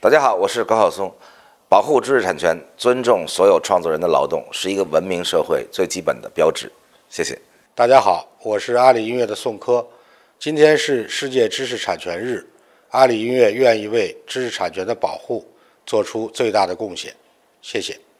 大家好，我是高晓松。保护知识产权，尊重所有创作人的劳动，是一个文明社会最基本的标志。谢谢。 大家好，我是阿里音乐的宋柯。今天是世界知识产权日，阿里音乐愿意为知识产权的保护做出最大的贡献。谢谢。